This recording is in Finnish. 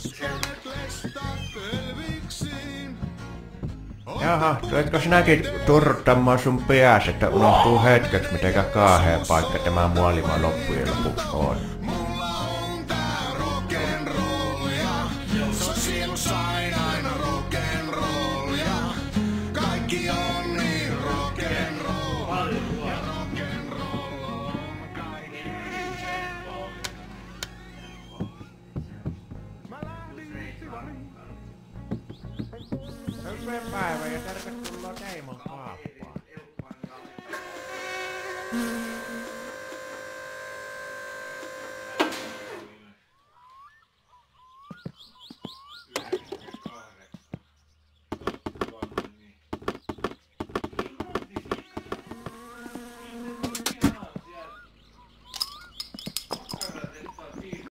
Jaha, tuletko sinäkin turruttamaan sun päässä, että unohtuu hetkeksi, mitenkä kaahea paikka tämä maailma loppujen lopuksi on? Mulla on tää rock'n'rollia, se sielu sain aina rock'n'rollia. Kaikki on niin rock'n'roll, ja rock'n'roll on kaikki. Mä lähdin Sivariin. Hyvää päivää ja tervetuloa Teimon kaappaan.